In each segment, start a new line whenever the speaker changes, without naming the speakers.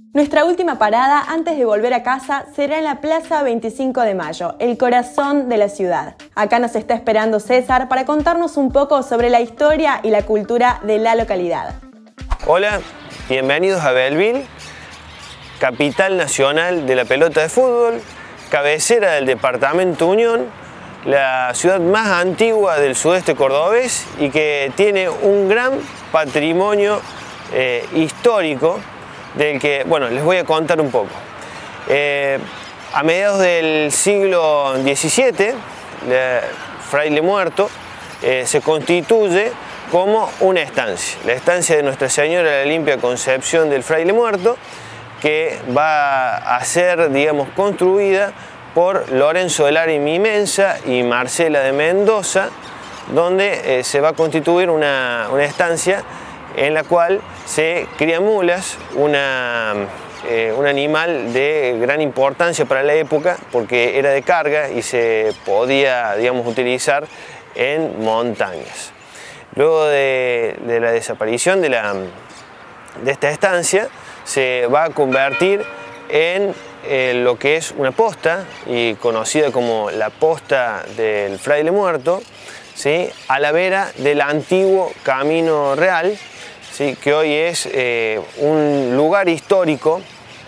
Nuestra última parada antes de volver a casa será en la Plaza 25 de Mayo, el corazón de la ciudad. Acá nos está esperando César para contarnos un poco sobre la historia y la cultura de la localidad.
Hola, bienvenidos a Belleville, capital nacional de la pelota de fútbol, cabecera del departamento Unión, la ciudad más antigua del sudeste cordobés y que tiene un gran patrimonio histórico del que, bueno, les voy a contar un poco. A mediados del siglo XVII, Fraile Muerto se constituye como una estancia, la estancia de Nuestra Señora de la Limpia Concepción del Fraile Muerto, que va a ser, digamos, construida por Lorenzo de Lara y Mimensa y Marcela de Mendoza, donde se va a constituir una estancia en la cual se crían mulas, un animal de gran importancia para la época porque era de carga y se podía, digamos, utilizar en montañas. Luego de la desaparición de esta estancia, se va a convertir en lo que es una posta, y conocida como la posta del Fraile Muerto, ¿sí?, a la vera del antiguo Camino Real, ¿sí?, que hoy es un lugar histórico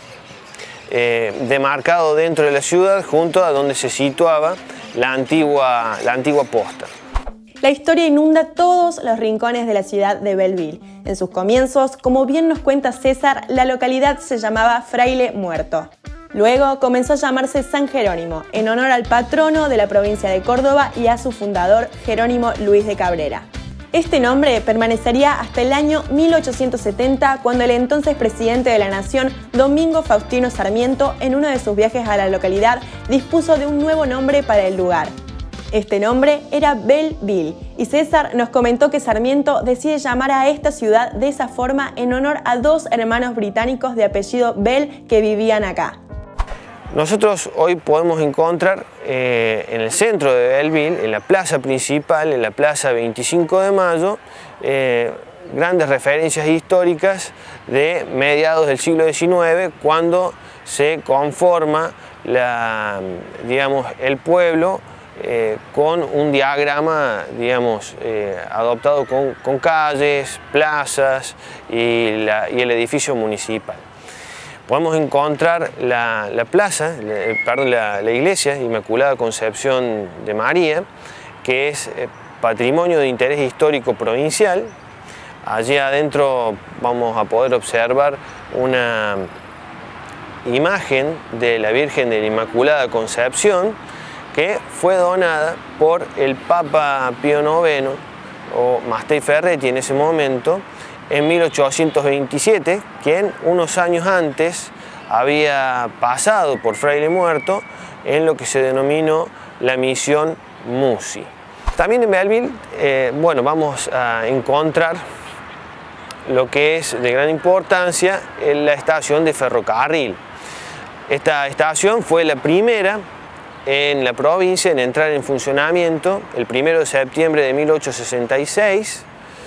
demarcado dentro de la ciudad, junto a donde se situaba la antigua posta.
La historia inunda todos los rincones de la ciudad de Belleville. En sus comienzos, como bien nos cuenta César, la localidad se llamaba Fraile Muerto. Luego comenzó a llamarse San Jerónimo, en honor al patrono de la provincia de Córdoba y a su fundador, Jerónimo Luis de Cabrera. Este nombre permanecería hasta el año 1870, cuando el entonces presidente de la Nación, Domingo Faustino Sarmiento, en uno de sus viajes a la localidad, dispuso de un nuevo nombre para el lugar. Este nombre era Belleville, y César nos comentó que Sarmiento decide llamar a esta ciudad de esa forma en honor a dos hermanos británicos de apellido Bell que vivían acá.
Nosotros hoy podemos encontrar en el centro de Belleville, en la plaza principal, en la plaza 25 de Mayo, grandes referencias históricas de mediados del siglo XIX, cuando se conforma el pueblo con un diagrama, digamos, adoptado con calles, plazas y el edificio municipal. Podemos encontrar la iglesia Inmaculada Concepción de María, que es patrimonio de interés histórico provincial. Allí adentro vamos a poder observar una imagen de la Virgen de la Inmaculada Concepción, que fue donada por el Papa Pío IX, o Mastei Ferretti en ese momento, en 1827, quien unos años antes había pasado por Fraile Muerto en lo que se denominó la misión Musi. También en Belleville, vamos a encontrar lo que es de gran importancia la estación de ferrocarril. Esta estación fue la primera en la provincia en entrar en funcionamiento el 1 de septiembre de 1866,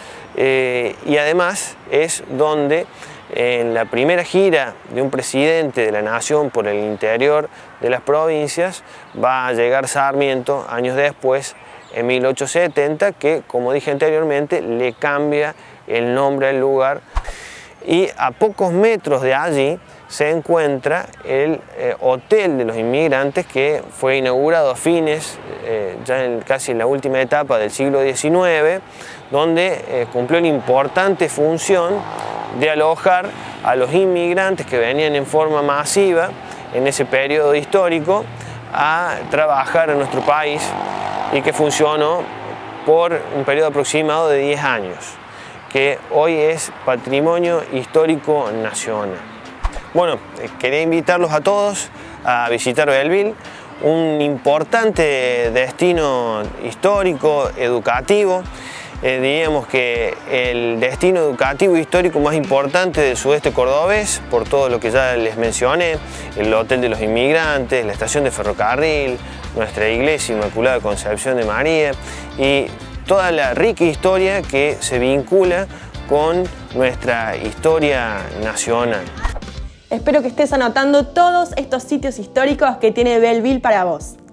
y además es donde en la primera gira de un presidente de la nación por el interior de las provincias va a llegar Sarmiento años después, en 1870, que, como dije anteriormente, le cambia el nombre al lugar, y a pocos metros de allí se encuentra el Hotel de los Inmigrantes, que fue inaugurado a fines, casi en la última etapa del siglo XIX, donde cumplió una importante función de alojar a los inmigrantes que venían en forma masiva en ese periodo histórico a trabajar en nuestro país, y que funcionó por un periodo aproximado de 10 años, que hoy es patrimonio histórico nacional. Bueno, quería invitarlos a todos a visitar Belleville, un importante destino histórico, educativo. Diríamos que el destino educativo histórico más importante del sudeste cordobés, por todo lo que ya les mencioné: el Hotel de los Inmigrantes, la estación de ferrocarril, nuestra iglesia Inmaculada Concepción de María y toda la rica historia que se vincula con nuestra historia nacional.
Espero que estés anotando todos estos sitios históricos que tiene Belleville para vos.